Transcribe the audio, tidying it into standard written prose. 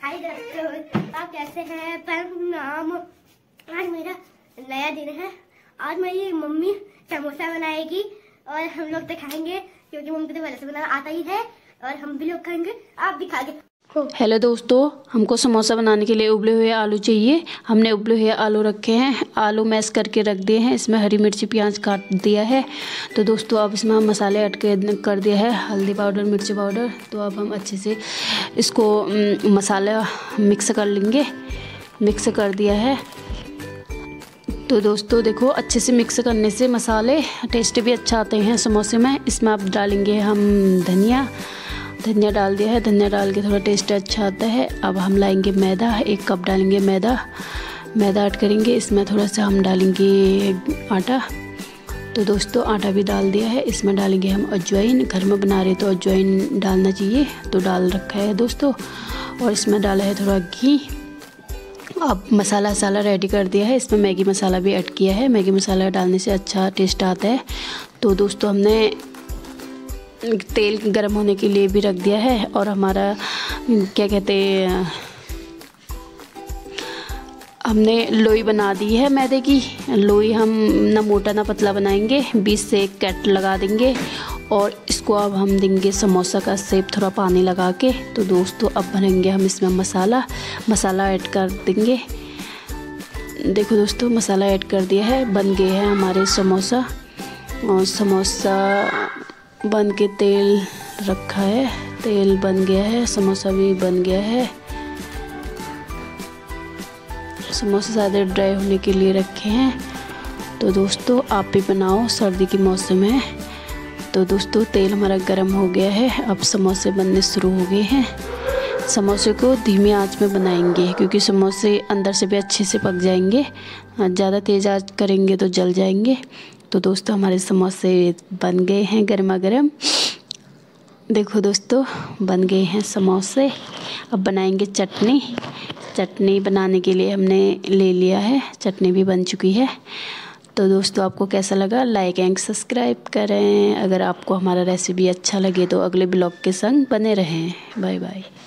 हाय दोस्तों, आप कैसे हैं? प्रणाम। आज मेरा नया दिन है। आज मेरी मम्मी समोसा बनाएगी और हम लोग तो खाएंगे क्योंकि मम्मी को तो पहले से बनाना आता ही है और हम भी लोग खाएंगे, आप भी खाएंगे। हेलो दोस्तों, हमको समोसा बनाने के लिए उबले हुए आलू चाहिए। हमने उबले हुए आलू रखे हैं, आलू मैश करके रख दिए हैं। इसमें हरी मिर्ची प्याज काट दिया है। तो दोस्तों अब इसमें हम मसाले ऐड कर दिया है, हल्दी पाउडर, मिर्ची पाउडर। तो अब हम अच्छे से इसको मसाला मिक्स कर लेंगे। मिक्स कर दिया है। तो दोस्तों देखो, अच्छे से मिक्स करने से मसाले टेस्ट भी अच्छा आते हैं समोसे में। इसमें आप डालेंगे हम धनिया डाल दिया है। धनिया डाल के थोड़ा टेस्ट अच्छा आता है। अब हम लाएंगे मैदा, 1 कप डालेंगे मैदा ऐड करेंगे। इसमें थोड़ा सा हम डालेंगे आटा। तो दोस्तों आटा भी डाल दिया है। इसमें डालेंगे हम अजवाइन। घर में बना रहे तो अजवाइन डालना चाहिए, तो डाल रखा है दोस्तों। और इसमें डाला है थोड़ा घी। अब मसाला रेडी कर दिया है। इसमें मैगी मसाला भी ऐड किया है। मैगी मसाला डालने से अच्छा टेस्ट आता है। तो दोस्तों हमने तेल गर्म होने के लिए भी रख दिया है। और हमारा क्या कहते हैं, हमने लोई बना दी है मैदे की। लोई हम ना मोटा ना पतला बनाएंगे, 20 से 1 कट लगा देंगे। और इसको अब हम देंगे समोसा का शेप, थोड़ा पानी लगा के। तो दोस्तों अब भरेंगे हम इसमें मसाला ऐड कर देंगे। देखो दोस्तों, मसाला ऐड कर दिया है। बन गए हैं हमारे समोसा। और समोसा बन के तेल रखा है, तेल बन गया है। समोसा भी बन गया है। समोसे ज़्यादा ड्राई होने के लिए रखे हैं। तो दोस्तों आप भी बनाओ, सर्दी के मौसम है। तो दोस्तों तेल हमारा गर्म हो गया है। अब समोसे बनने शुरू हो गए हैं। समोसे को धीमी आंच में बनाएंगे क्योंकि समोसे अंदर से भी अच्छे से पक जाएंगे। ज़्यादा तेज़ आंच करेंगे तो जल जाएंगे। तो दोस्तों हमारे समोसे बन गए हैं गर्मा गर्म। देखो दोस्तों बन गए हैं समोसे। अब बनाएंगे चटनी बनाने के लिए हमने ले लिया है। चटनी भी बन चुकी है। तो दोस्तों आपको कैसा लगा, लाइक एंड सब्सक्राइब करें। अगर आपको हमारा रेसिपी अच्छा लगे तो अगले ब्लॉग के संग बने रहें। Bye bye.